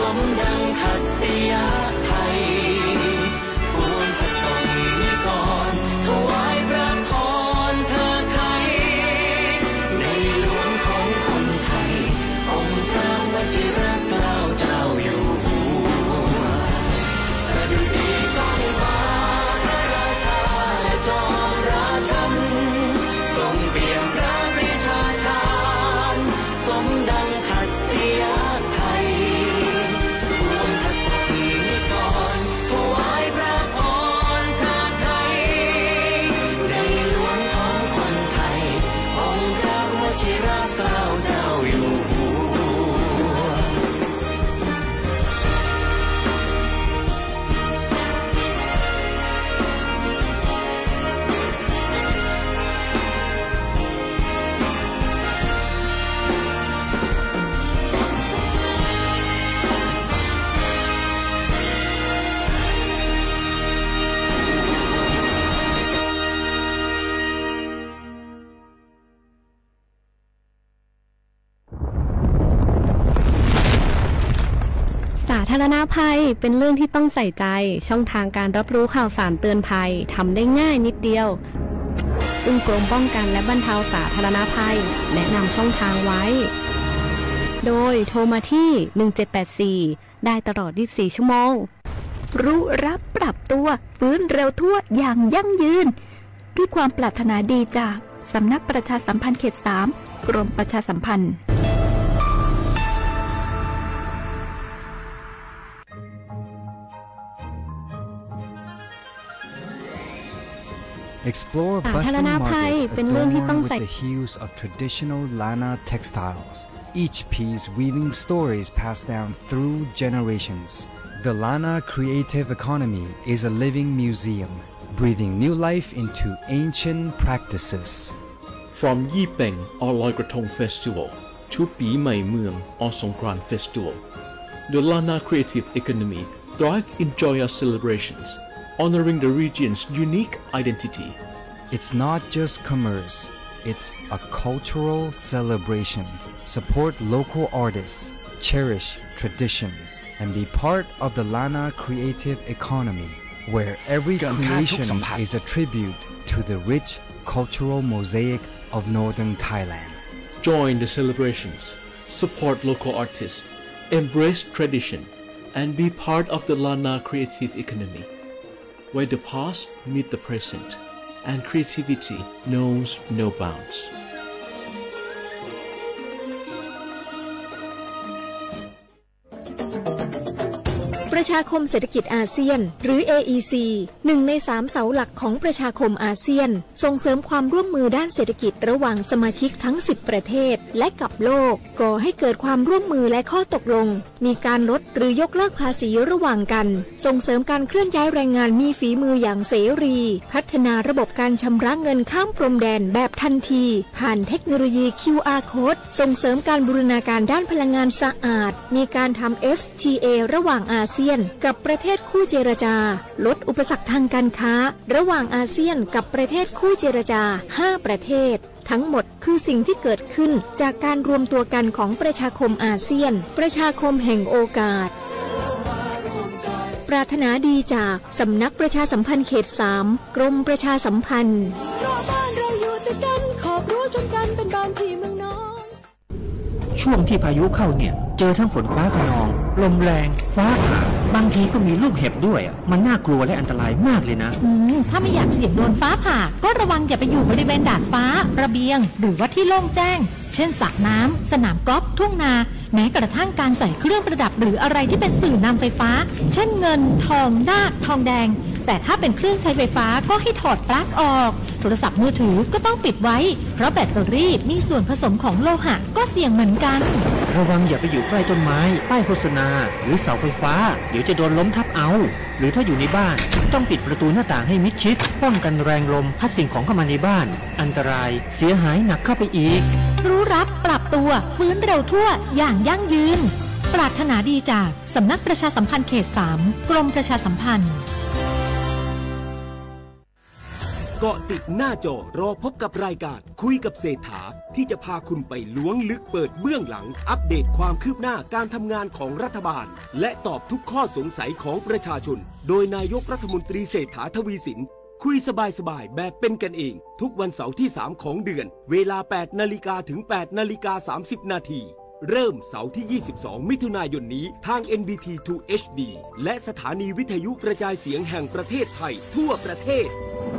มดังขัตติยะไทยปวงประสงค์นิกรถวายพระพรเธอไทยในหลวงของคนไทยองค์พระวชิรเกล้าเจ้าอยู่หัวสดุดีก้องฟ้าพระราชาและจอมราชันทรงเปี่ยมพระปรีชาชาญสมดังขัตติยะไทยปวงประสงค์นิกรถวายพระพรเธอไทยในหลวงของคนไทยองค์พระวชิรเกล้าเจ้าอยู่หัวสาธารณภัยเป็นเรื่องที่ต้องใส่ใจช่องทางการรับรู้ข่าวสารเตือนภัยทำได้ง่ายนิดเดียวซึ่งกรมป้องกันและบรรเทาสาธารณภัยแนะนำช่องทางไว้โดยโทรมาที่1784ได้ตลอด24ชั่วโมงรู้รับปรับตัวฟื้นเร็วทั่วอย่างยั่งยืนด้วยความปรารถนาดีจากสำนักประชาสัมพันธ์เขต 3 กรมประชาสัมพันธ์ Explore bustling markets adorned with the hues of traditional Lana textiles, each piece weaving stories passed down through generations. The Lana creative economy is a living museum, breathing new life into ancient practices. From Yi Peng or Loi Krathong Festival to Pi Mai Mueang or Songkran Festival, the Lana creative economy thrives in joyous celebrations, honoring the region's unique identity. It's not just commerce, it's a cultural celebration. Support local artists, cherish tradition, and be part of the Lana creative economy, where every creation is a tribute to the rich cultural mosaic of northern Thailand. Join the celebrations, support local artists, embrace tradition, and be part of the Lana creative economy, where the past meets the present and creativity knows no bounds. ประชาคมเศรษฐกิจอาเซียนหรือ AEC หนึ่งใน3เสาหลักของประชาคมอาเซียนส่งเสริมความร่วมมือด้านเศรษฐกิจระหว่างสมาชิกทั้ง10ประเทศและกับโลกก่อให้เกิดความร่วมมือและข้อตกลงมีการลดหรือยกเลิกภาษีระหว่างกันส่งเสริมการเคลื่อนย้ายแรงงานมีฝีมืออย่างเสรีพัฒนาระบบการชำระเงินข้ามพรมแดนแบบทันทีผ่านเทคโนโลยี QR Code ส่งเสริมการบูรณาการด้านพลังงานสะอาดมีการทำ FTA ระหว่างอาเซียนกับประเทศคู่เจรจาลดอุปสรรคทางการค้าระหว่างอาเซียนกับประเทศคู่เจรจา5ประเทศทั้งหมดคือสิ่งที่เกิดขึ้นจากการรวมตัวกันของประชาคมอาเซียนประชาคมแห่งโอกาสปรารถนาดีจากสำนักประชาสัมพันธ์เขต 3 กรมประชาสัมพันธ์บ้านเราอยู่ติดกันขอบรั้วชนกันเป็นบ้านพี่เมืองน้องช่วงที่พายุเข้าเนี่ยเจอทั้งฝนฟ้าคะนองลมแรงฟ้าผ่าบางทีก็มีลูกเห็บด้วยมันน่ากลัวและอันตรายมากเลยนะถ้าไม่อยากเสี่ยงโดนฟ้าผ่าก็ระวังอย่าไปอยู่บริเวณดาดฟ้าระเบียงหรือว่าที่โล่งแจ้งเช่นสระน้ำสนามกอล์ฟทุ่งนาแม้กระทั่งการใส่เครื่องประดับหรืออะไรที่เป็นสื่อนำไฟฟ้าเช่นเงินทองนาคทองแดงแต่ถ้าเป็นเครื่องใช้ไฟฟ้าก็ให้ถอดปลั๊กออกโทรศัพท์มือถือก็ต้องปิดไว้เพราะแบตเตอรี่มีส่วนผสมของโลหะก็เสี่ยงเหมือนกันระวังอย่าไปอยู่ใกล้ต้นไม้ป้ายโฆษณาหรือเสาไฟฟ้าเดี๋ยวจะโดนล้มทับเอาหรือถ้าอยู่ในบ้านต้องปิดประตูหน้าต่างให้มิดชิดป้องกันแรงลมพัดสิ่งของเข้ามาในบ้านอันตรายเสียหายหนักเข้าไปอีกรู้รับปรับตัวฟื้นเร็วทั่วอย่างยั่งยืนปรารถนาดีจากสำนักประชาสัมพันธ์เขต 3 กรมประชาสัมพันธ์เกาะติดหน้าจอรอพบกับรายการคุยกับเศรษฐาที่จะพาคุณไปล้วงลึกเปิดเบื้องหลังอัปเดตความคืบหน้าการทำงานของรัฐบาลและตอบทุกข้อสงสัยของประชาชนโดยนายกรัฐมนตรีเศรษฐาทวีสินคุยสบายๆแบบเป็นกันเองทุกวันเสาร์ที่3ของเดือนเวลา 8 นาฬิกาถึง 8 นาฬิกา 30 นาทีเริ่มเสาร์ที่ 22 มิถุนายนนี้ทาง NBT 2 HD และสถานีวิทยุกระจายเสียงแห่งประเทศไทยทั่วประเทศ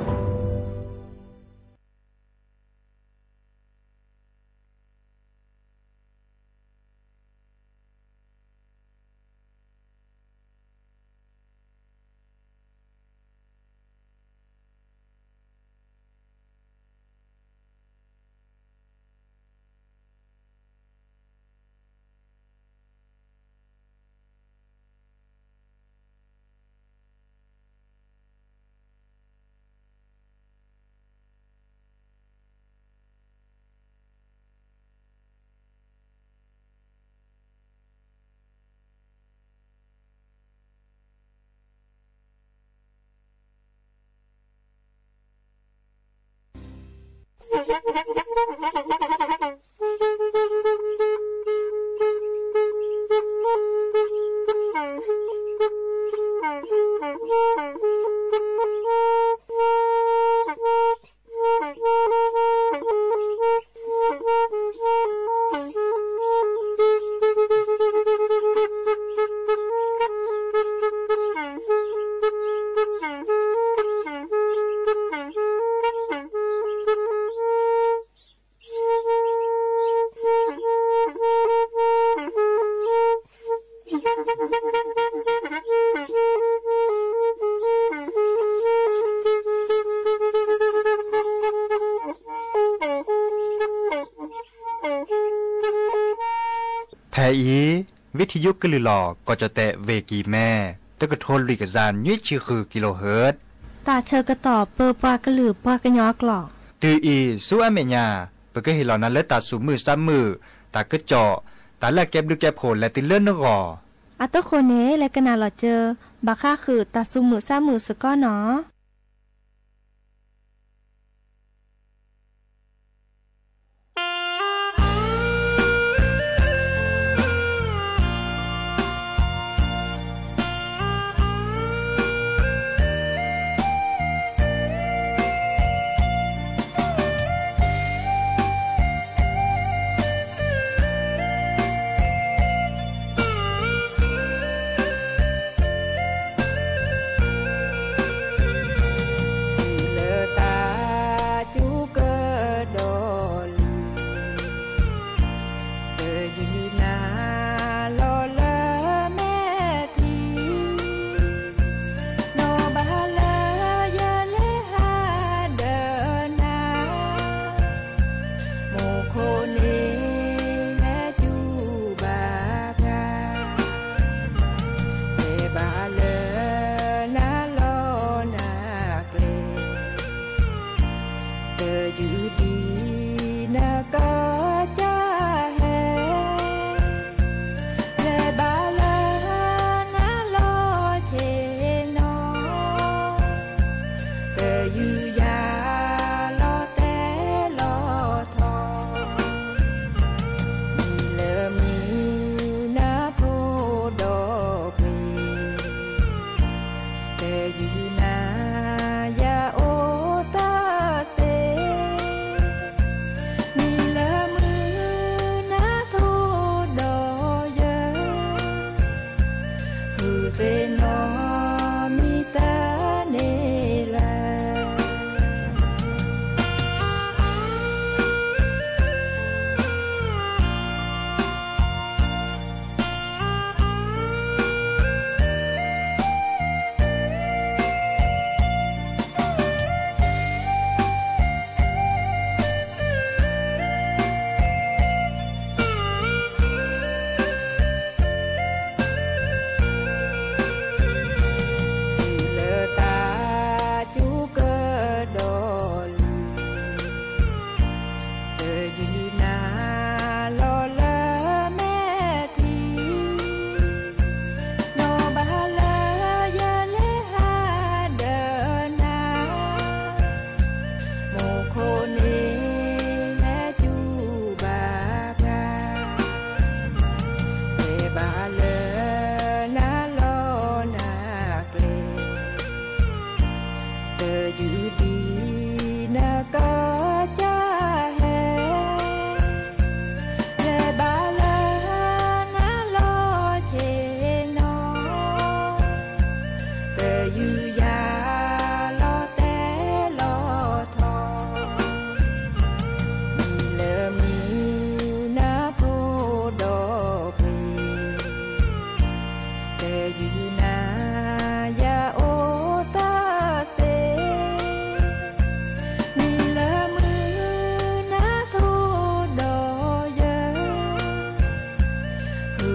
แพอีวิทยุกลือหลอก็จะแตะเวกีแม่ตะกะโทนลิกจานยี่ชื่อคือกิโลเฮิรตซ์ตาเชอกระตอบเปอปากระหลือปากระยอกหลอกตืออีสู้อเมญาเปก็เห็นเหล่านั้นและตาสูมือซ้ำมือตากระเจาะตาแลกแก็บดูแก็บโผลและติเลื่อนนกออัตโคเนและกนาหลอเจอบาค่าคือตาสูมือซ้ำมือสก้อเนาะ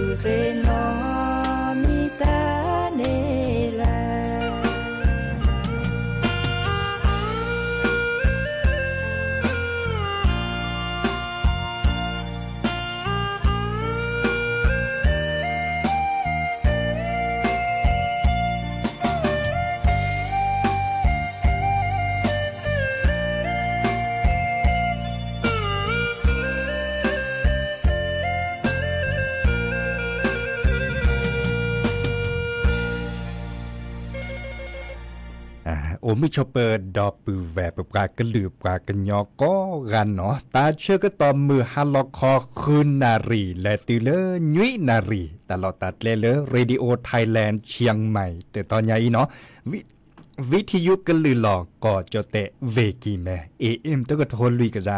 เรนอมิตาเนลาโอมิชเปิดดอปือแวบปลากระลือปลากันยอก็กันเนาะตาเชื่อก็ตอมมือฮัลลอคอคืนนารีและติเลยุยนารีตลอดตัดเลเรดิโอไทยแลนด์เชียงใหม่แต่ตอนนี้เนาะวิทยุกันลือหลอกก็จะเตะเวกีแม่ตก็โทรลุยกันจ้า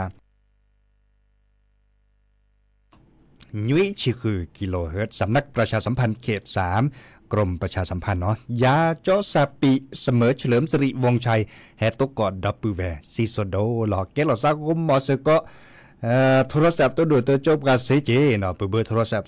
ยุยชื่อคือกิโลเฮิรตซ์สำนักประชาสัมพันธ์เขต3กรมประชาสัมพันธ์เนาะยาจอซาปิเสมอเฉลิมสิริวงชัยแฮตกอดดับปือแวซีโซโดหลอกเกลอซากมมอสก็โทรศัพท์ตัวดูตัวจบกับเซเจเนาะเบอร์โทรศัพท์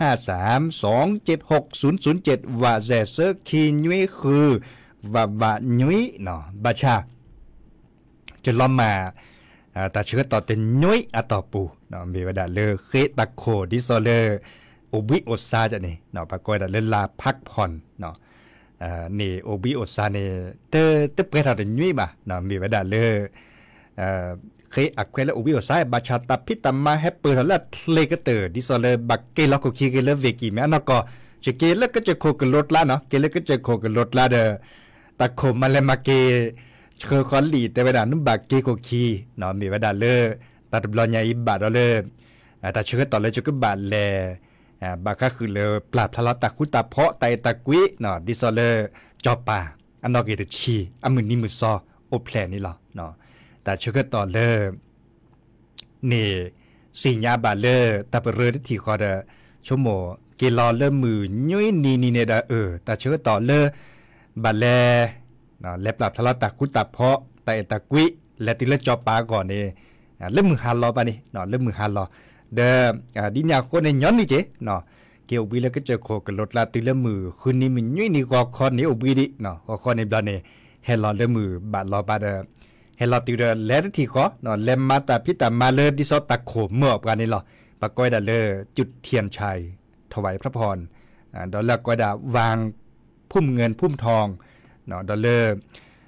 0532760007ว่าแซเซอร์คีนุยคือว่านุยเนาะบาชาจะล้อมมาแต่เชื่อต่อเต็นนุยอะต่อปูเนาะมีวดาเลอเคตะโคดิโซเลอโอบิโอซาจะนี่เนาะปรากฏว่าเล่นลาพักผ่อนเนาะนี่โอบิโอซาเนี่ยเตเปรตาเดนุยบ่เนาะมีวดาเลอเคยอักเควลโอบิโอซาบาชาตาพิตามาแฮปเปอร์ละเลกเตอร์ดิโซเลบักเกลก็คีเกเลเวกิแม่นก็จะเกลก็จะโคกรถละเนาะเกลก็จะโคกรถละเด้อตะโคมาเลมาเกเคอคอนลีแต่เวลานุ่มบักเกโกคีเนาะมีวดาเลตัดบลอนใหญ่บาดเลยแต่เชื่อต่อเลยจะก็บาดแลบาก็คือเลยปราบทะเลาะตะคุตะเพาะไตตะกุยเนาะดิโซเลจอป่าอันนอกเกตชีอันมือนี่มือซอโอแพลนี่หรอเนาะแต่เชื่อต่อเลยนี่สิ่งยาบาเลตะเปรือที่คอเดชั่วโมงเกลอเลมือยุ้ยนี่เนี่ยแต่เชื่อต่อเลยบาเลเนาะและปราบทะเลาะตะคุตะเพาะไตตะกุยและติเลจอป่าก่อนนี่เริ่มมือฮัลโลป่ะนี่เนาะเริ่มมือฮัลโลเด้อดิญาคนในย้อนนี่เจเนาะเกี่ยวบิแล้วก็เจอโคกับรถลาติละมือคืนนี้มันยุ่ยนี่ก็คอนนี่อุบิดิเนาะก็คอนในบลานี่เฮลอละมือบาดลอบาดเฮลอติเดแลที่ก็เนาะเลมมาตาพิตามาเลดิซอตะโขเมื่อกันนี่หรอปะก้อยดาเลจุดเทียนชัยถวายพระพรดอลลาร์ก้อยดาวางพุ่มเงินพุ่มทองเนาะดอลลาร์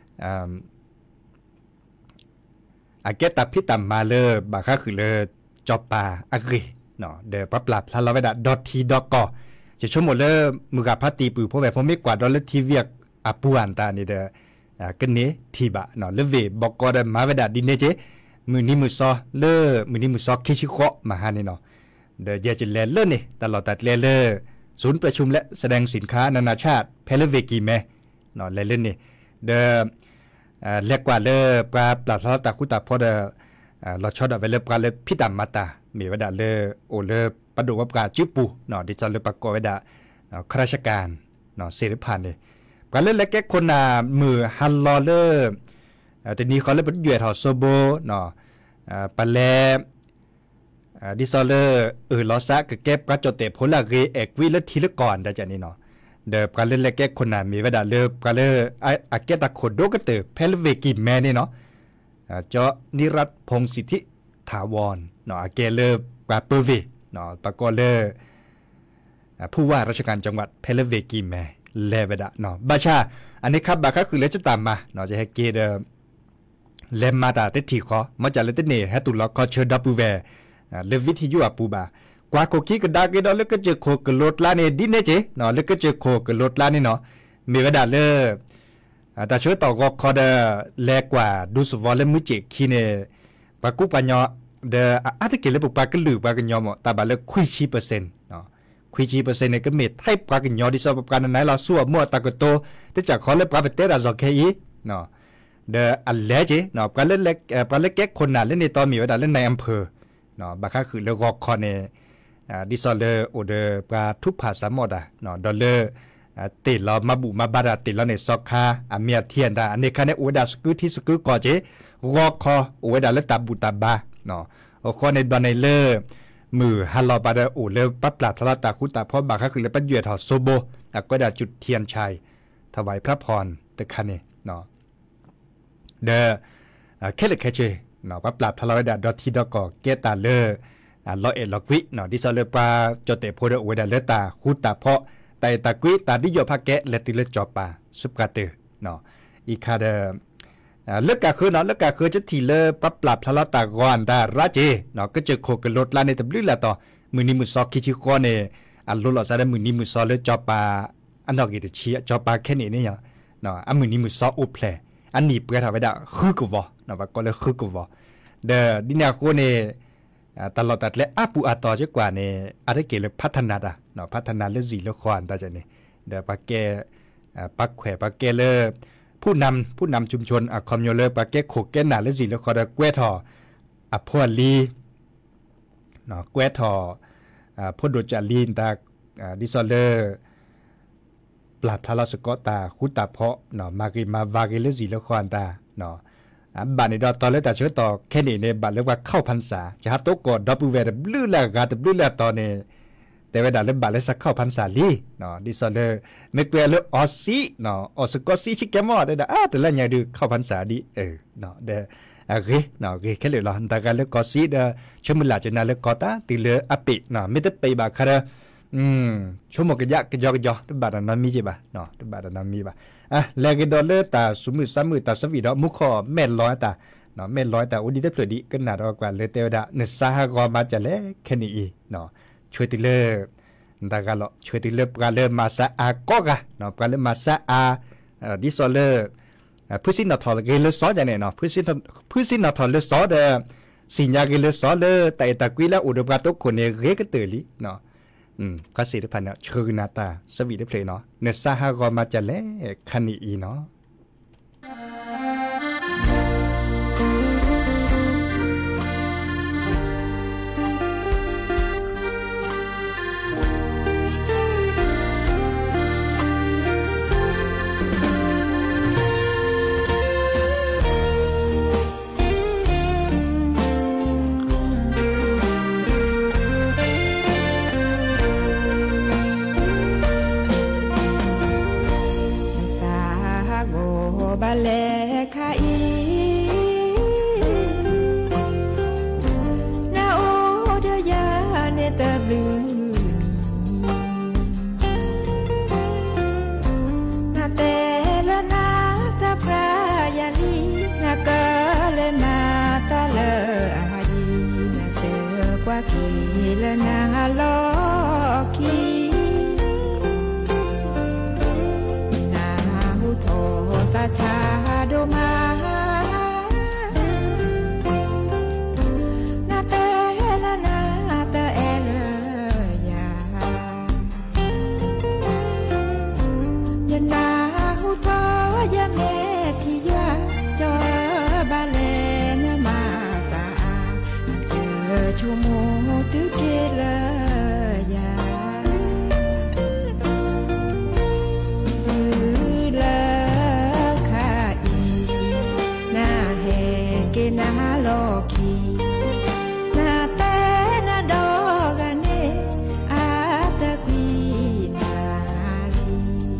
อาเกตาพิตามาเลบาค่าคือเลจอปาอักฤเนาะเดี๋ยวปรับพลาเราไปด่าดอททีดอกก็จะชั่วโมงเลยมือกับพัตตีปือเพราะแบบผมไม่กวาดดอลทีเวียกอาปูอันตานี่เด้อกันนี้ทีบะเนาะเลเวบอกก็ได้มาไปด่าดินเนเจมือนี้มือซอเลมือนี้มือซอคิชิโคมาฮานี่เนาะเดี๋ยวจะเลเลนี่ตลอดตัดเลศูนย์ประชุมและแสดงสินค้านานาชาติเพลเวกีแม่เนาะเลนี่เดี๋ยวเรียกว่าเลปลาปลาทอดตาคุตาพอเดเราชอบเอาไปเลยปลาเลยพิตามาตามีวดาเลยโอเลยปลาดุกปลาจิ้วปูเนาะดิฉันเลยปลากอวดาข้าราชการเนาะเสรีพันธ์เลยปลาเล่นและแก่คนมือฮัลลอเลอร์แต่นี้เขาเล่นเป็นเหยื่อถอดโซโบเนาะปลาแลดิฉันเลยล้อซักกับแก้ปลาจดเตะผลละเกเอกวิและทีละก่อนแต่จากนี้เนาะเดี๋ยวปลาเล่นและแก่คนมีวดาเลยปลาเลยอาเกตาโคโดก็เตะเพลเวกิแม่นี่เนาะเจาะนิรัตพงศิทธิถาวรเนาะเกเลอร์ปาเปอร์เวเนาะปากอเลอร์ผู้ว่าราชการจังหวัดเพลเวกีแมเลเวดะเนาะบาชาอันนี้ครับบาค่าคือเลจะตามมาเนาะจะให้เกเดเลมมาตาเตติขอมาจากเลตเน่ให้ตุลก็เชิญดับปูแวเลวิทยุอาปูบากว่าโคกี้ก็ได้ก็ได้แล้วก็เจอโคกรถลาเนี่ยดินเนเจเนาะแล้วก็เจอโคกรถลาเนี่ยเนาะมีเวดาเลอแต่เชื่อต่อก็คอเดแลกว่าดูสวอลเลมือเจคีเนปากุปัญญาเดอาทิเกเลปุปาก็หลือปากันยอมตาบาเลคุยชีเปอร์เซ็นต์เนาะคุยชีเปอร์เซ็นต์เนี่ยก็เม็ดให้ปากันยอที่สอบการนั้นเราสู้มั่วตากโตแต่จากเขาเลยปาเปเตอร์จอเคอีเนาะเดอันเลเจเนาะปาเล่นเล็กปาเล็กแก่คนน่ะเล่นในตอนมีเวลาเล่นในอำเภอเนาะบางครั้งคือเลกอคอเนดิซอลเลโอเดปาทุกภาษาหมดอ่ะเนาะดอลเลติดเรามาบุมาบาดาติดเราในซอกคาอเมียเทียนดาอันนี้คันในอุดาสกุที่สกุก่อเจรอคออุดาและตาบุตาบาเนาะโอคอในดอนในเลอมือฮัลโลบาดาอูเลปับปลาทลาตาคุตาพ่อบาค่ะคือเลปัดเยถอโซโบก็ได้จุดเทียนชัยถวายพระพรตะคันนี่เนาะเดเคเลเคเจเนาะปับปลาทลาดาดอทีดอกเกตาเลลอเอลอกวิเนาะดิซอเลปาจอเตโพดอเวดาเลตาคุตาพ่อแต่ตะกุยตาดิโยพะแกะเลติเลจอปาสุปกาเตเนาะอีคาเดเลิกกะคือเนาะเลิกกะคือจะทีเลปับปรับทะเลาะตะกอนตาราเจเนาะก็จะโคกรถลาในตะบลือละต่อมือนี้มือซอกคิชิคอเนอันลลอซาได้มือนี้มือซอเลจอปาอันดอกกิตเชียจอปาแค่นี้เนี่ยเนาะอันมือนี้มือซออุเพลอันนี้เปิดทำไว้ได้คือกูวะเนาะว่าก็เลยคือกูวะเดดินาโคเนตลอดตัดและอาปูอาตอจะกว่าเนอะไรเกี่ยวกับพัฒนาอ่ะเนาะพัฒนาเรื่องสีเรื่องควานตาจะเนี่ยเดปากแกปักแขปักแกเลผู้นำชุมชนคอมโยเลปาเกโคเกนาและสิแล้วคอดแกวทอพวลีเนาะแกวทพดจาลีนตาดิซอเลปราบทาราสกอตาคุตาเพาะเนาะมากิมาวากิเลสิแล้วคอนตาเนาะบัดนี้ดอตอนเลตาเชื่อต่อแค่นี้ในบัดเรียกว่าเข้าพรรษาจะหาโตกอดับเวดบลื้อแลกาตบลื้อแลตอนนี้แต่เวลาเล่นบาเล่นสักเข้าพันสาลีเนาะดิซอเลไม่เปลี่ยนเลยออซีเนาะออสกอซีชิแกมอได้ด่าแต่ละอย่างดูเข้าพันสาดีเนาะเดโอเคเนาะโอเคแค่เลยหรอแต่การเล่นกอซีเดชั่วโมงละจะน่าเล่นกอตาตีเลอปิเนาะไม่ได้ไปบาคาร์ชั่วโมงกะยะกะยตุบาดนั้นมีจีบะเนาะตุบาดนั้นมีบะแลกดอลเลอร์ตาสมือสามมือตาสวีดมุขอแม่ร้อยตาเนาะแม่ร้อยตาอุดิเตเปลือดีก็น่ารักกว่าเลเตวดาเนสาฮากอมาจะเล่แค่นี้เนาะช่วยตีเลอแต่ก็เราช่วยตีเลือกการเริ่มมาซาอาก็กะเนาะการเริ่มมาซาอาดิซอเลอร์พื้นสินนอทอลเกลือซอจะเนี่ยเนาะพื้นสินนอทอลเลือซอเดสิญญาเกลือซอเลอแต่ตะกี้แล้วอุดมการณ์ทุกคนเนี่ยเรียกกันตื่นลิเนาะก็สิทธิพันธ์เนี่ยเชิญนาตาสวีได้เพลย์เนาะเนสซาฮากอมาจะเล่คันนี้เนาะบาเลคาอีนาโอเดียเนตบลูนาเตลนาตาพรายาลีนากาเลมาตาเลอาดีนาเตกว่ากีเลนาโลกีตาชาโดมานาเตละนาเตเอเลยยันนาหูทอยาเมทิยาจอบาเลนมาตาเจอชูโมตุเกเลยานาโลกีนาเตนาดอกเนอาตะกีนาลี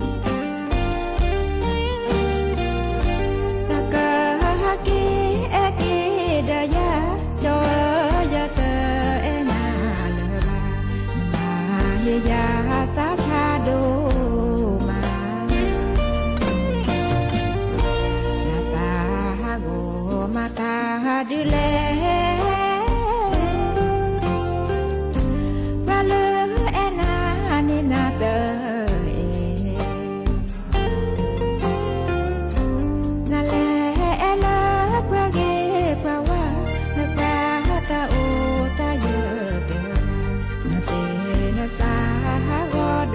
นากะกีเอกีดายาจอยาเตเอนาเลบานาเฮยาสาชาโดมาตาดูแลบาเลเอนานินาเตเอนาเลเอลากว่าเกปะวานาตาตาโอตาเยเตนาเตนาสาฮากอด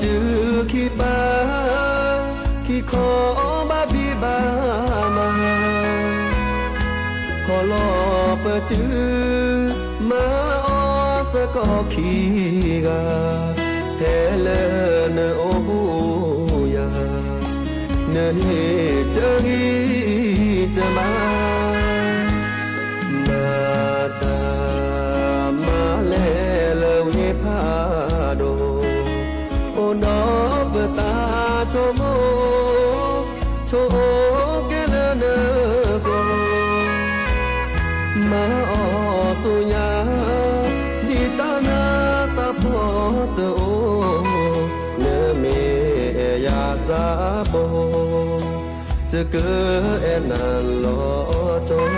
จือขี้ปาขี้ขอบาบีบามาขอรอเปิดจือมาออสก็ขี้กาเฮเลนโอหูยาเนเฮเจอกีจะมาตามาเลเลเวพาโดโอนอเปตาโชโมโชเกเลเนโกมาออสุญาดิตานาตาพอตโอเนเมยาซาโบจะเกิดนันลอจง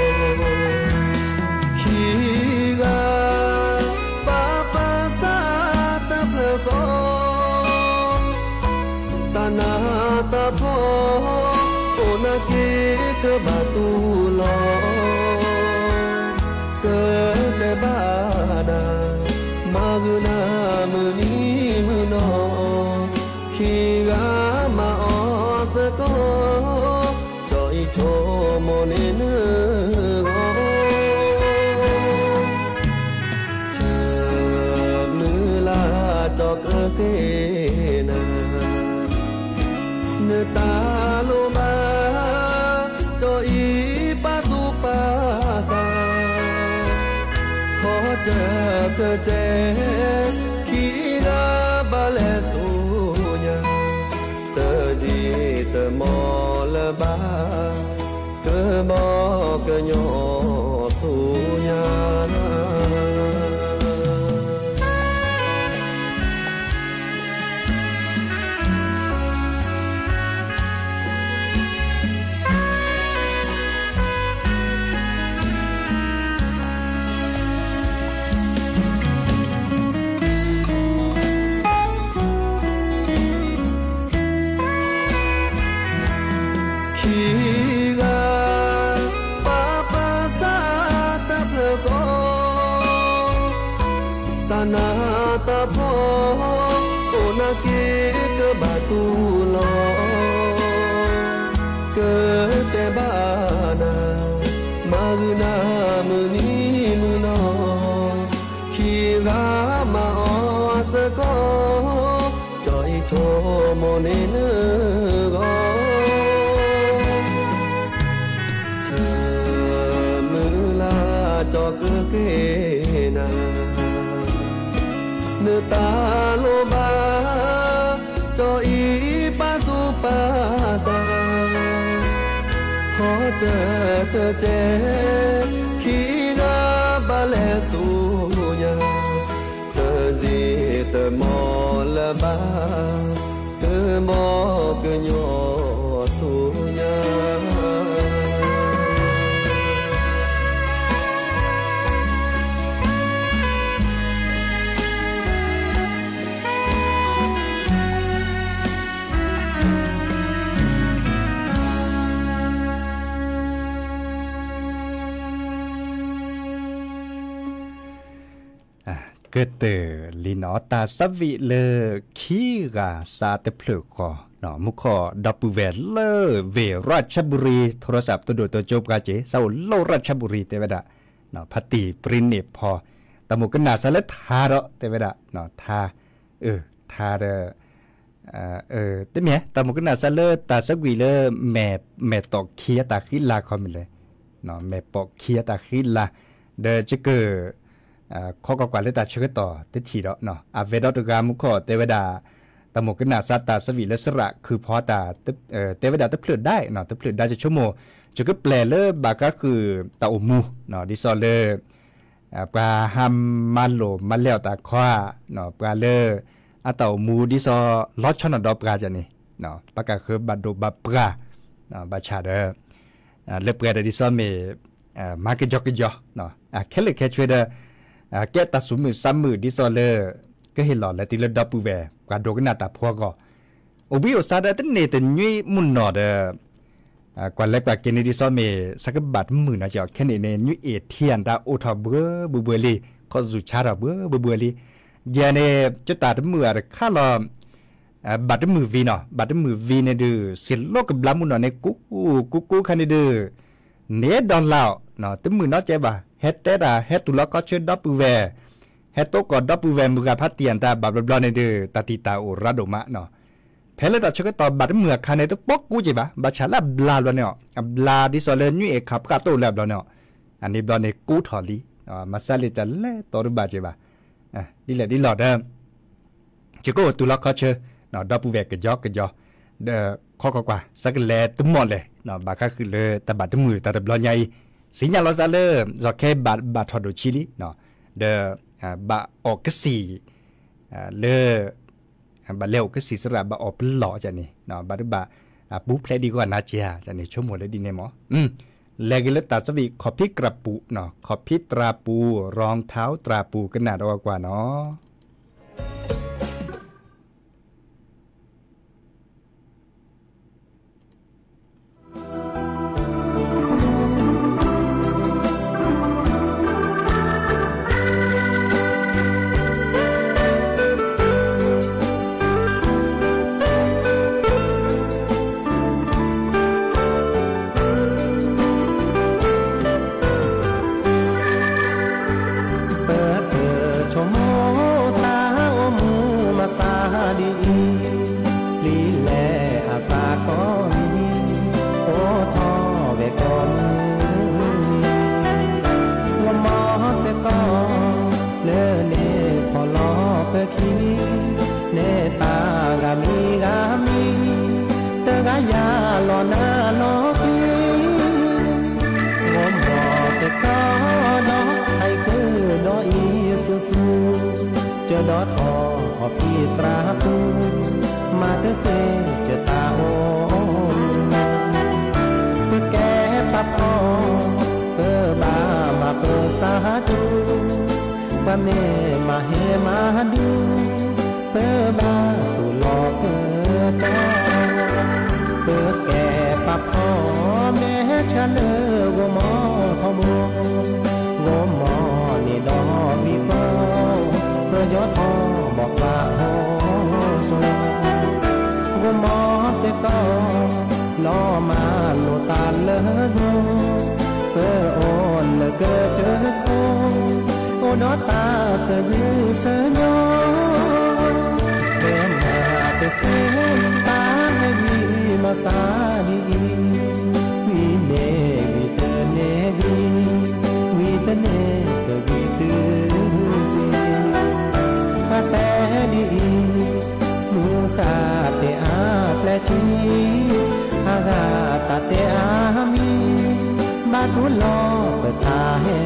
ขีกาปาปาซาตาเพลโกตานาตาพอโอนาเกกบาตูลอเกิดแต่บ้าดามากุนามือนี้มือนอขีกามาออสก็จอยโชโมเนเนโกเธอมือลาจอกเกนาเนตาโลมาจอยปาสุปาสาขอเจอเกเจขีกาบาเลสุญาเตอจีเตอมอละบาเกมอเกญอสุญานาตาพอโอนาเกกบาตูลอเกิดแต่บ้านามากุนามือนี้มือนอขีรามาออสก็จอยโชโมเนเนโกเธอมือลาจอกเกนาเนตาโลบาจออีปาสุปาสาขอเจอเธอเจขีกาบาเลสุญาเธอจีเธอมอละบาเธอมอเกญอสุญาเกิดเตอลีนอตาสวิเลขี้กาซาเตเพลกอเนาะมุขอดับเวลเลเวราชบุรีโทรศัพท์ตัวโดตัวจบกาเจเศร้าโลราชบุรีเตเวดะเนาะพัติปรินเนพอตะมุกนาสละทาระเตเวดะเนาะทาทาเดเตเมียตะมุกนาสละตาสวิเลแม่ตอกเคียตาคิลาคอมเลยเนาะแม่ปอกเคียตาคิลาเดจะเกข้อกว่าเลตาเชื่อต่อติทีเนาะอาเวดอตกามุขอเทวดาตมกนาสัตตาสวีและสระคือพอตาเทวดาตะเพลิดได้เนาะตะเพลิดได้จะชั่วโมงจะก็แปลเลบาก็คือตาอมูเนาะดิซอเลปลาฮัมมาโลมาแล้วตาคว้าเนาะปลาเลอะตาอมูดิซอลอชนดอปลาจะนี่เนาะปากก็คือบาโดบาปลาเนาะบาชาเดเลปลาดิซอเมมาเกจอกจอเนาะแค่เลยแค่ช่วยเดแกตัดสมือซ้ำมือดิซอเลก็เห็นหล่อและตีเลดับปูแวกว่าโดกนาตาพัวก็โอบิโอซาดาตันเนตันยุยมุนนอเดกว่าเล็กกว่าเกนดิซอเมสักบัดมือนะจ๊ะแค่นี้ยุยเอเทียนดาโอทาเบอร์เบอร์ลีเขาสุชาดาเบอร์ลียาเนจะตัดมืออะไรข้าลอบัดมือวีเนาะบัดมือวีเนี่ยดื้อสิโลกับลามุนเนาะในกูคันดื้อเนดอนลาวเนาะตึมือเนาะเจ็บเฮ็ดแต่ดาเฮ็ดตุลก็เชิดดับปูแวเฮ็ดโตก็ดับปูแวมือกะพัดเตียนตาบับลอเนี่ยดื้อตาติตาโอระดมะเนาะเพลดาชก็ตอบัดมือคันเนี่ยตปอกกูจิบะบัดฉลาบลาแล้วเนี่ยบลาดิซอเลนี่เอขับกะโตแล้วแล้วเนาะอันนี้บลอเนี่ยกูถอลีมาซาลิจะแลตอรุบาจิบะดิแลดิหลอดจะก็ตุลก็เชเนาะดับปูแวกะยอกะยอข้อกว่าสักแลตุ้มหมดเลยเนาะบาก็คือเลยแต่บัดมือแต่บลอใหญ่สิญญาลอซาเลจอแค่บาทอดชิลิเนาะบาออกกสีเลบาเลวกสีสระบาออกเป็นหล่อจันนี่เนาะบาดูบาปูเพลดีกว่านาเจียจันนี่ชั่วโมงเลยดีเนมแลกิเลตาสวีขอพิกระปูเนาะขอพิตราปูรองเท้าตราปูกันหนาดกว่าเนาะดอทอขอพี่ตราปูมาเตเสจะตาโอเพื่อแก้ปับอ้อเพื่อบามาเปิดสาดูว่าเมมาเฮมาดูเพื่อบาตุหลอกเพื่อจอเพื่อแก้ปับอ้อแม่ชะเลวมอทอมัวงมอนี่ดอกมีก็ยอทอบอกว่าโหจงกูมอเสกอล้อมาโลตาเลอโยเพื่อโอนเลเกอเจอโคโอดอตาเสือยื้อเสือยอเดินมาแต่เส้นตาให้มีมาสาดีวีเนวีเตเนวีเตเนก็วีเตแต่ดีมือขาเตอาแปลชีอากาตาเตอามีบาตุลอเปิดตาเฮ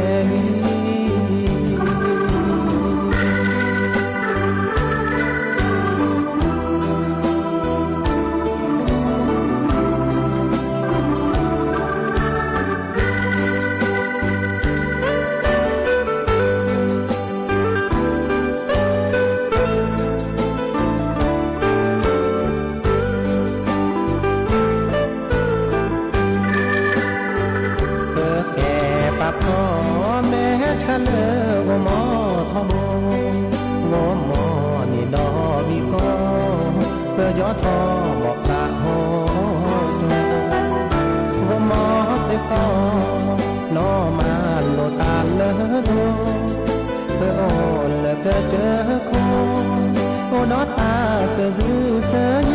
ยอทอบอกตาโหจงว่าหมอเสกอล้อมาโลตาเลอโดเพื่อโอนเลอเกอเจอโคโอดอตาเสือยื้อเสือโย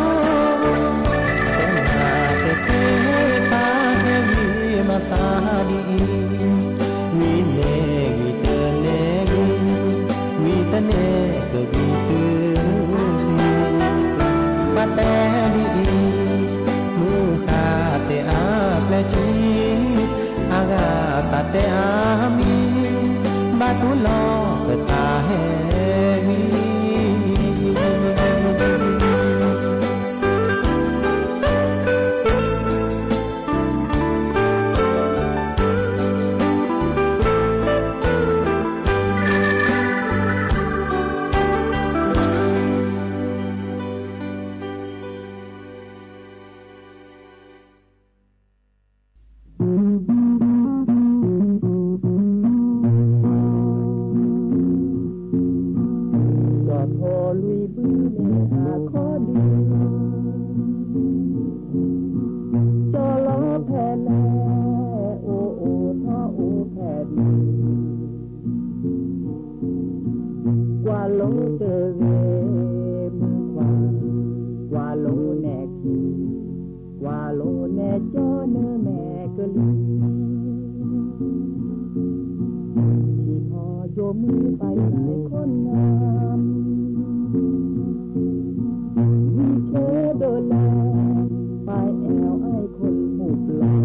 เป็นหาแต่เสตาเฮวีมาสาดีวีเนวีเตเนวีเตเนก็วีเตแต่ดีมือขาเตอาแปลชีอากาตาเตอามีบาตุลอเปิดตาเฮไปไหนคนงามวิเชโดแลไปแอวไอ้คนหูปหล่อ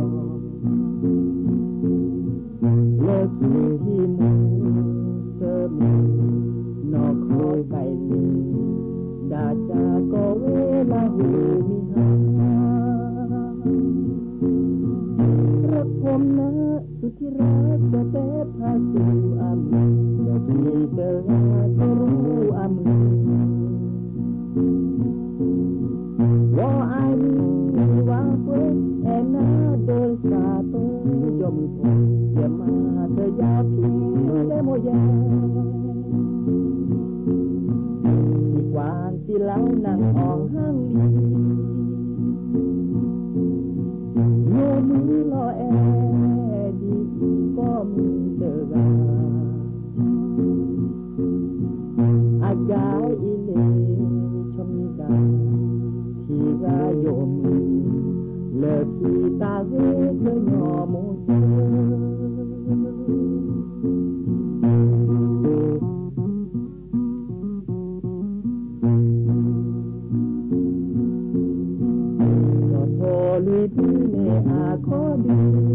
เลิกที่มูเสมีนอกคอไก่ลีดาจาก็เวลาหูมีหารักผมนะสุดที่รักจะเตะพาสู่อามือและที่เดินก็รู้อามือว่าไอ้ว่าเพื่อนแอนนาเดินสาเตยมผมอย่ามาเธอยาพี่และโมยอีกวันที่เล่านั่งอ่องห้างลีโยมือรอแอดีก็มีเจอกาอากาอิเลชมีกาที่กาโยมือเลิกที่ตาเวเธอยอมเจลุยที่เนอาคอดี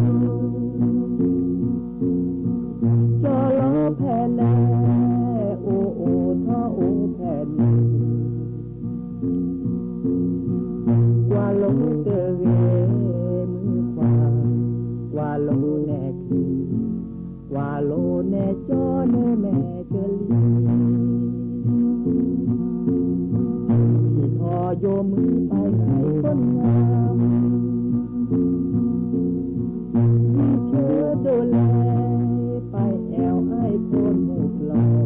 จอล้อแผ่นแลโอโอท่อโอแผ่นว่าลงเตเวมือขวาว่าโลแนคีว่าโลแนจอเนแม่เกลีที่ทอโยมือไปไหนคนงามเชื่อดูแลไปแอวไอ้คนหมูกลอ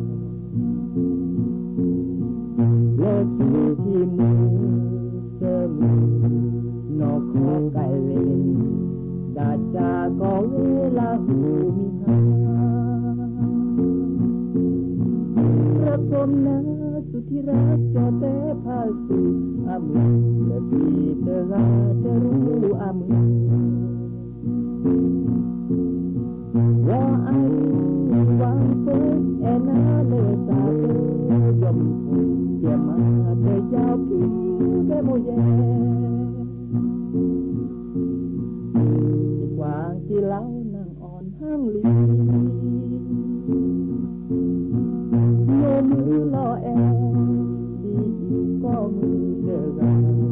เลิกอยู่ที่มือเจอมือนอกคอไก่เลนดาจาก็เวลาหูมีหารักผมนะสุดที่รักจอแต่พาสู่อามือและพี่เธอจะรู้อามือว่าไอ้วางเฟ้แอนาเลตาเธอยมพูเกี่ยมาเธอยาวพี่ได้โมเยอีกวางที่เล่านั่งอ่อนห้างลีโยมือรอแอดีก็มือเดือกา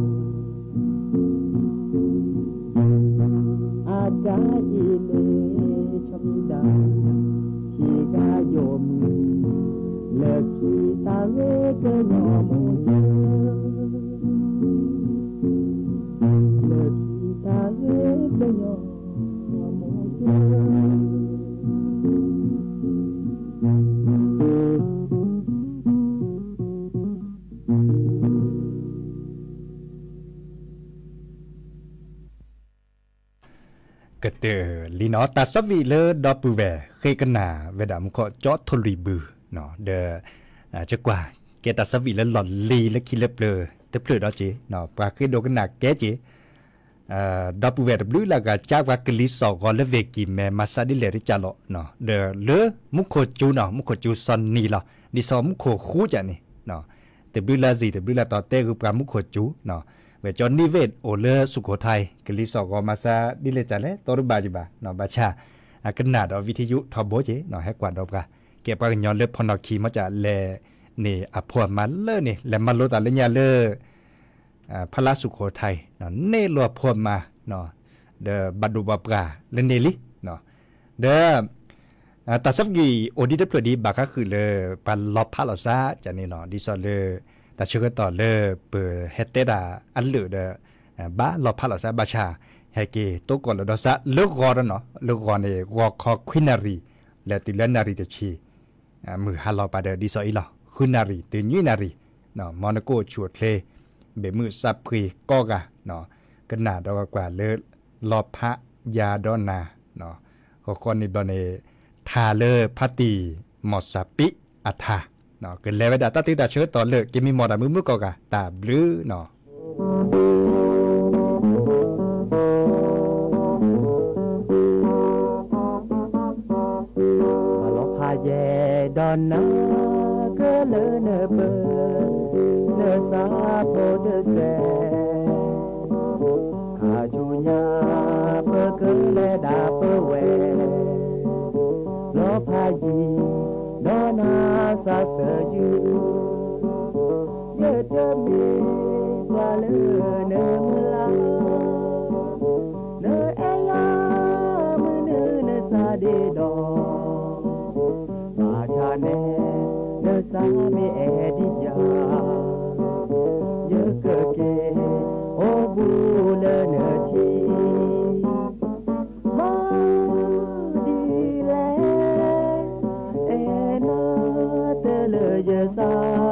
อากาอีเลชมีดาชีกาโยมือเลิกขีตาเวเกยอมูเจเลิกขีตาเวเกยอมูเจกเตอลีนอตาสวีเลดอปูแวเคกันนาเวดามก็จอทลีบือเนาะเดจะกว่าเกตาสวีเลหลอนลีและคิเลเปลเตเปลดอจีเนาะปาเคโดกันนาแกจีดอปูแวดบลูลากาจากว่ากลิสอกอเลเวกิแมมาซาดิเลริจาโลเนาะเดเลมุโคจูเนาะมุโคจูซอนนีลอดิซอมุโคคูจานี่เนาะเตบลูลาซีเตบลูลาตอเตกุปรามุโคจูเนาะเวจอนนิเวศโอเลสุโขทัยกลิสอกอมาซาดิเลจาเลตอรุบาจิบาเนาะบาชาขนาดวิทยุทอโบเจเนาะให้กว่าดอกกะเก็บปากย้อนเล็บพอนอคีมาจะแลนี่อพวมาเลนี่และมาโลตาเลญาเลพระสุโขทัยเนาะเนลัวพวมาเนาะเดบัดดูบาปราเลเนลิเนาะเดตัดสับกีโอดีเดพลดีบาก็คือเลยปันลอบพาลอซาจะนี่เนาะดิซอเลยแต่เชื่อต่อเลยเปิดเฮตเตดาอันเหลือเดบ้าลอบพาลอซาบาชาเฮเกโตก่อนเราดอซาเลิกรอแล้วเนาะเลิกรอในวอคอควินารีและติเลนารีเดชีมือฮาลอปาเดดิซออีลอควินารีติญนารีเนาะมอนาโกชวดเลเบมือซับพรีก็กะเนาะขนาดเรากว่าเลิศลอบพระยาดอนาเนาะก็คนนี้ดอนเอทาเลพัตีมอสปิอัฐาเนาะเกินแล้วดาตาติดาเชื้อต่อเลยกิมีมอดามือก็กะตาบลือเนาะมาลอพาแย่ na cơ lỡ nơ bơ nơ xa phô đơ xe khả chủ nhà bơ cơ lê đà bơ quê lo pha gì đó na xa sợ dư nhớ chơ mi qua lỡ nơ mơ la nơ e ya mơ nơ xa đi đò mà cha nè nơ xa mi e đi ya nhớ cơ kê ô bu lơ nơ chi ma đi lẽ e na tơ lơ giờ xa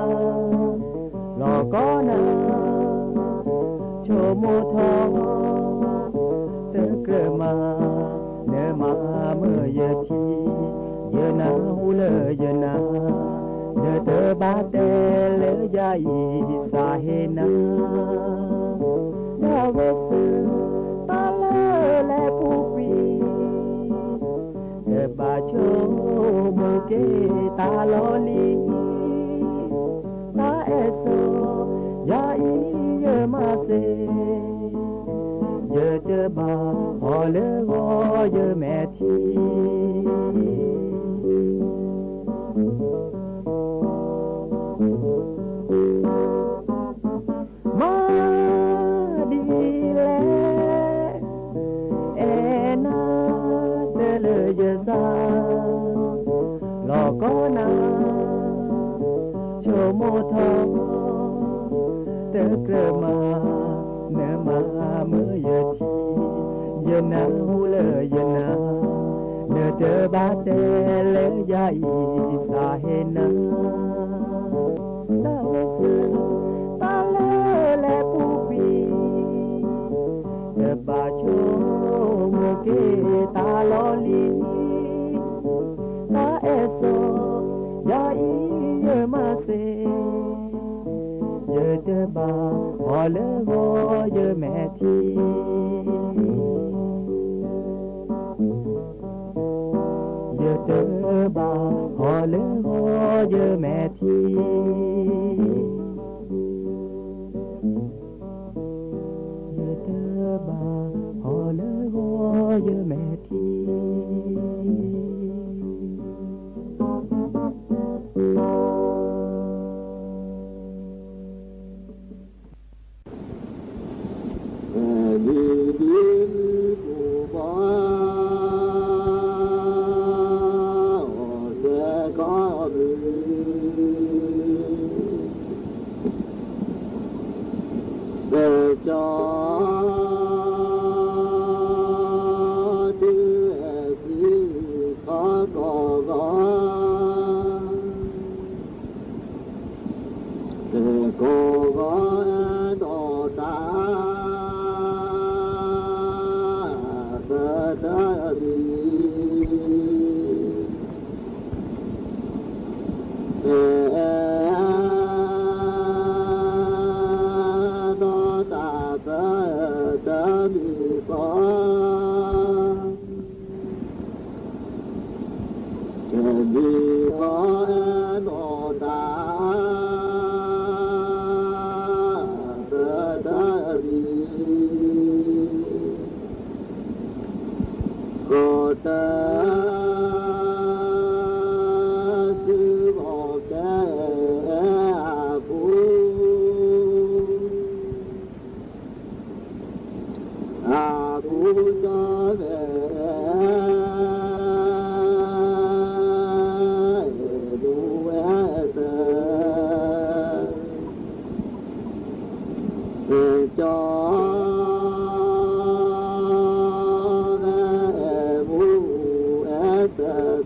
lò có na cho mô thọ tơ cơ mà nơ mà mơ giờ chi giờ na u lơ giờ na nơ tơ ba tê lơ dài xa he na na vơ sư ta lơ lẹ phu pi tơ ba cho mơ kê ta lo li ta eso ya i giờ ma se giờ chơ ba họ lơ ho giờ mẹ thi ma đi lẽ e na tơ lơ giờ xa lò có na cho mô thọ tơ cơ mà nơ mà mơ giờ chi giờ na hu lơ giờ na nơ tơ ba tê lơ dài xa he na ta lơ ta lơ lẹ pu pi tơ ba cho mơ kê ta lo li ta eso ya i giờ ma se giờ tơ ba họ lơ ho giờ mẹ thi giờ tơ ba họ lơ ho giờ mẹ thi giờ tơ ba họ lơ ho giờ mẹ thi cho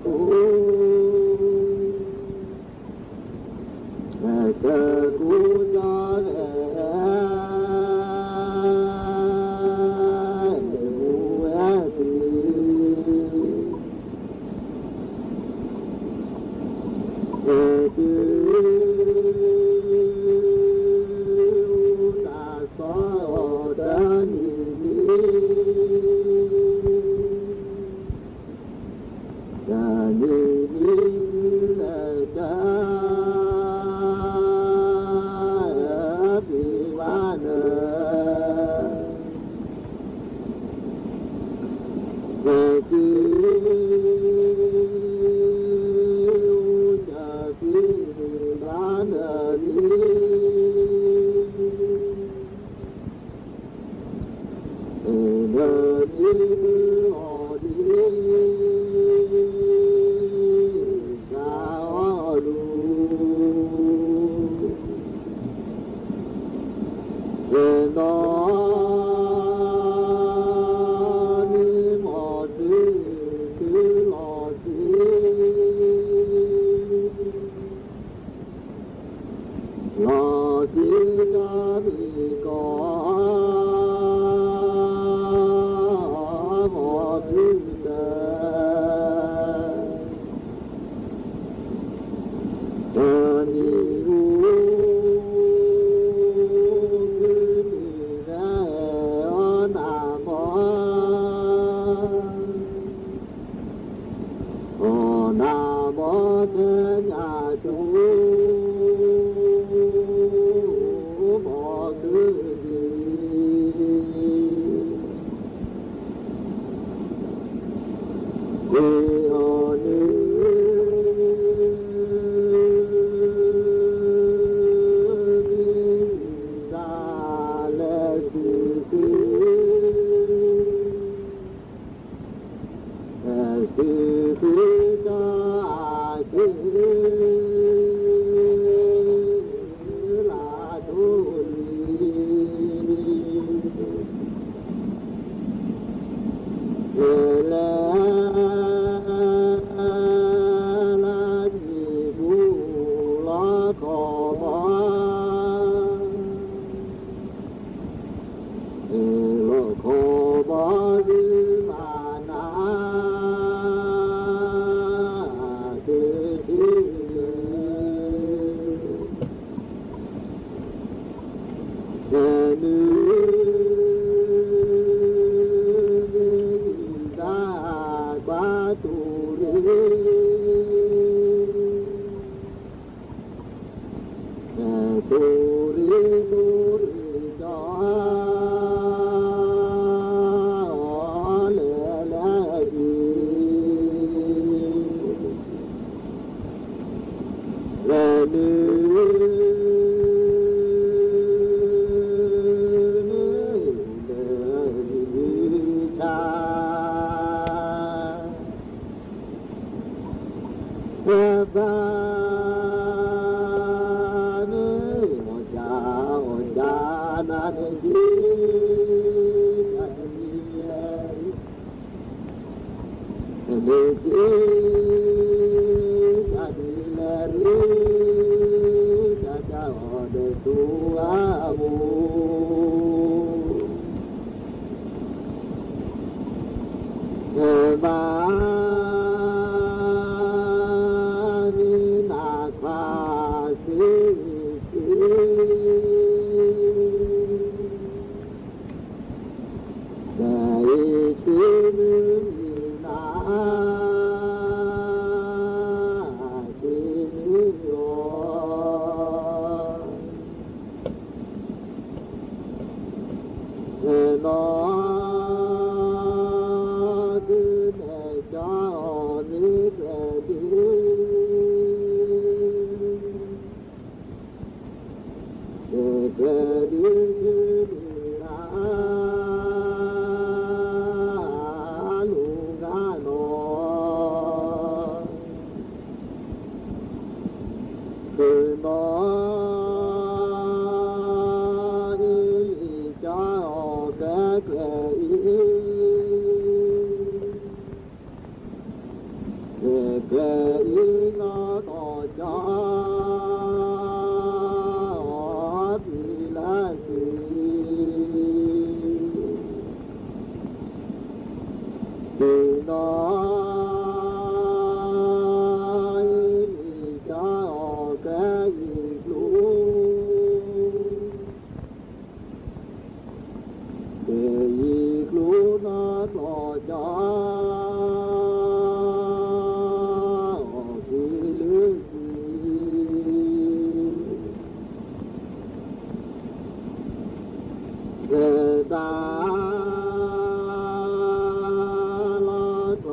ตาลาโต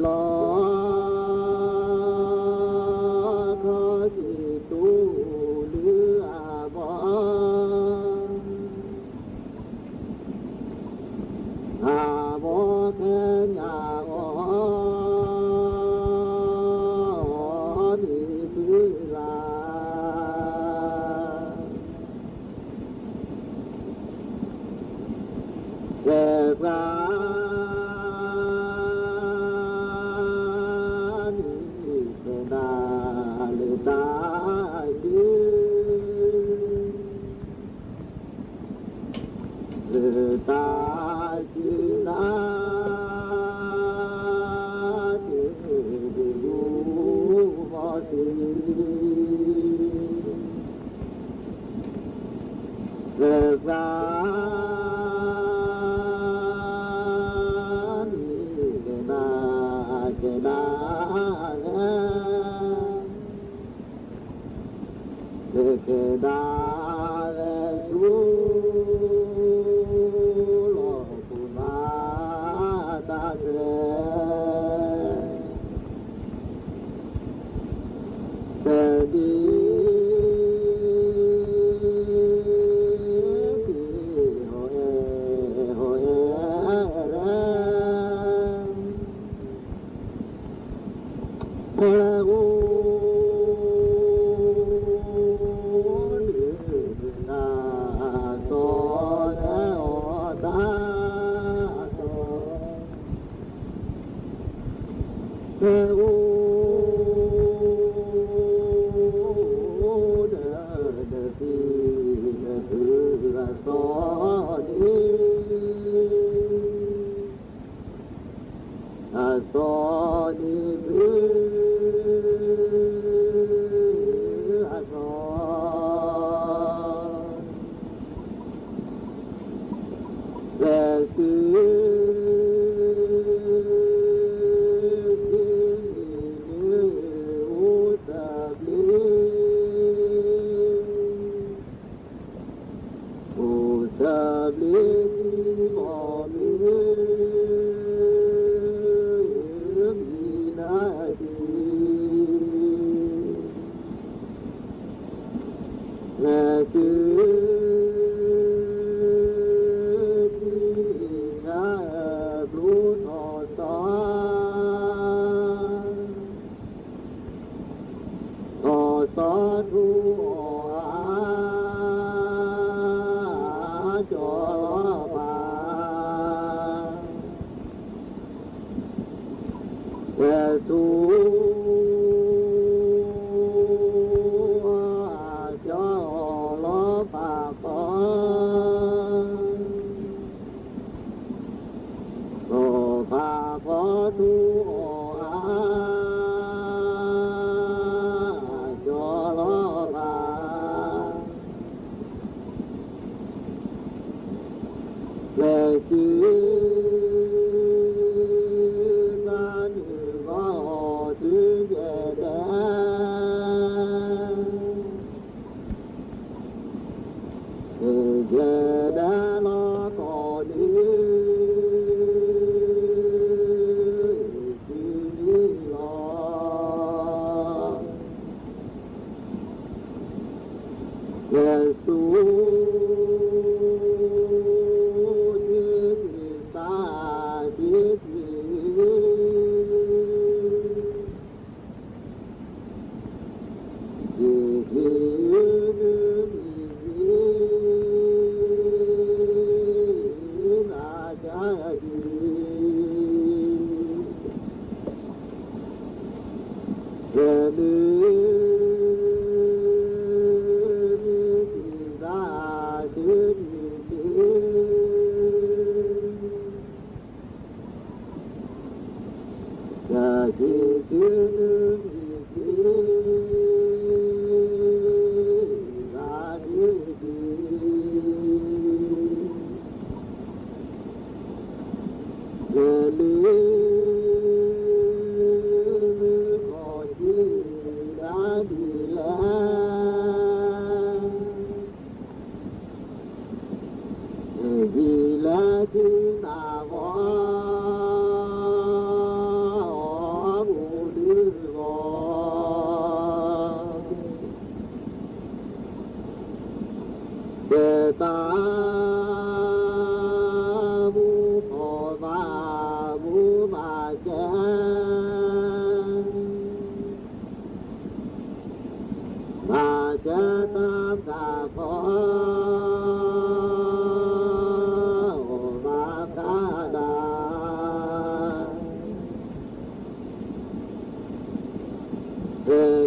Vì lẽ chứ ta có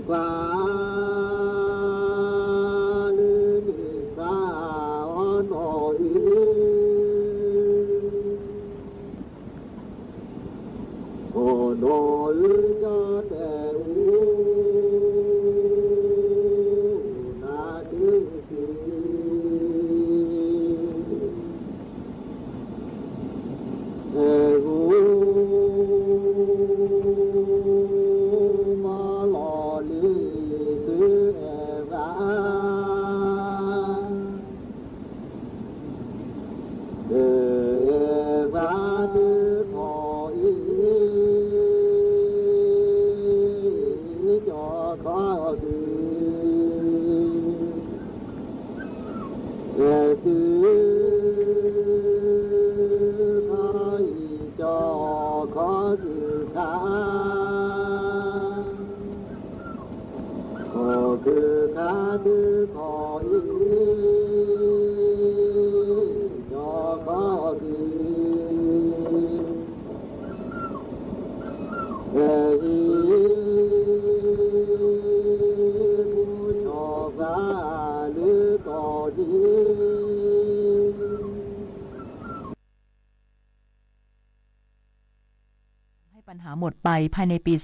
ปัญหาหมดไปภายในปี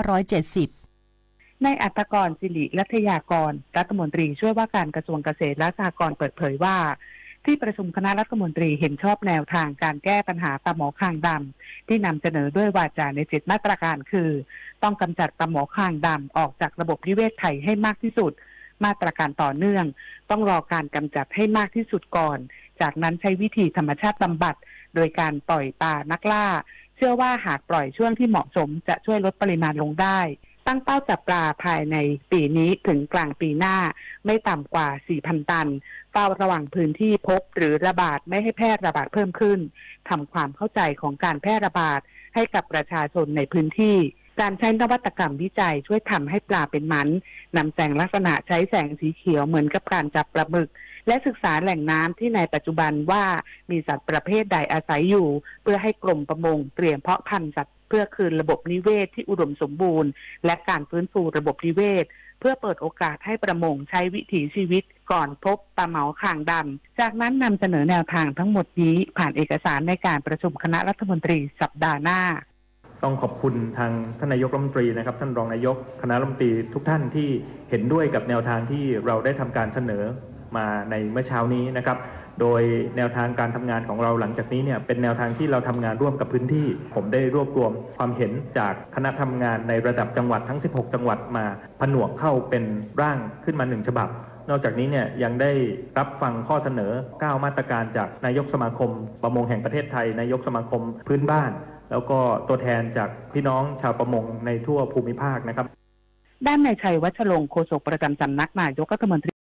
2570 ในอัตกรศิริรัตยากรรัฐมนตรีช่วยว่าการกระทรวงเกษตรและสหกรณ์เปิดเผยว่าที่ประชุมคณะรัฐมนตรีเห็นชอบแนวทางการแก้ปัญหาปลาหมอคางดำที่นำเสนอด้วยวาจาใน7มาตรการคือต้องกำจัดปลาหมอคางดำออกจากระบบนิเวศไทยให้มากที่สุดมาตรการต่อเนื่องต้องรอการกำจัดให้มากที่สุดก่อนจากนั้นใช้วิธีธรรมชาติบำบัดโดยการปล่อยปลานักล่าเชื่อว่าหากปล่อยช่วงที่เหมาะสมจะช่วยลดปริมาณลงได้ตั้งเป้าจับปลาภายในปีนี้ถึงกลางปีหน้าไม่ต่ำกว่า 4,000 ตันเฝ้าระวังพื้นที่พบหรือระบาดไม่ให้แพร่ระบาดเพิ่มขึ้นทำความเข้าใจของการแพร่ระบาดให้กับประชาชนในพื้นที่การใช้นวัตกรรมวิจัยช่วยทำให้ปลาเป็นมันนำแสงลักษณะใช้แสงสีเขียวเหมือนกับการจับปลาหมึกและศึกษาแหล่งน้ำที่ในปัจจุบันว่ามีสัตว์ประเภทใดอาศัยอยู่เพื่อให้กรมประมงเตรียมเพาะพันธุ์สัตว์เพื่อคืนระบบนิเวศที่อุดมสมบูรณ์และการฟื้นฟูระบบนิเวศเพื่อเปิดโอกาสให้ประมงใช้วิถีชีวิตก่อนพบปลาเหมาคางดำจากนั้นนำเสนอแนวทางทั้งหมดนี้ผ่านเอกสารในการประชุมคณะรัฐมนตรีสัปดาห์หน้าต้องขอบคุณทางท่านนายกรัฐมนตรีนะครับท่านรองนายกคณะรัฐมนตรีทุกท่านที่เห็นด้วยกับแนวทางที่เราได้ทำการเสนอมาในเมื่อเช้านี้นะครับโดยแนวทางการทำงานของเราหลังจากนี้เนี่ยเป็นแนวทางที่เราทำงานร่วมกับพื้นที่ผมได้รวบรวมความเห็นจากคณะทำงานในระดับจังหวัดทั้ง16จังหวัดมาผนวกเข้าเป็นร่างขึ้นมา1ฉบับนอกจากนี้เนี่ยยังได้รับฟังข้อเสนอ9มาตรการจากนายกสมาคมประมงแห่งประเทศไทยนายกสมาคมพื้นบ้านแล้วก็ตัวแทนจากพี่น้องชาวประมงในทั่วภูมิภาคนะครับด้านนายชัยวัชรงค์โฆษกประจำสำนักนายกรัฐมนตรี